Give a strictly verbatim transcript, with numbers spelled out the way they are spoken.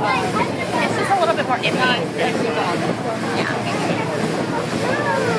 It's just a little bit more iffy. Yeah.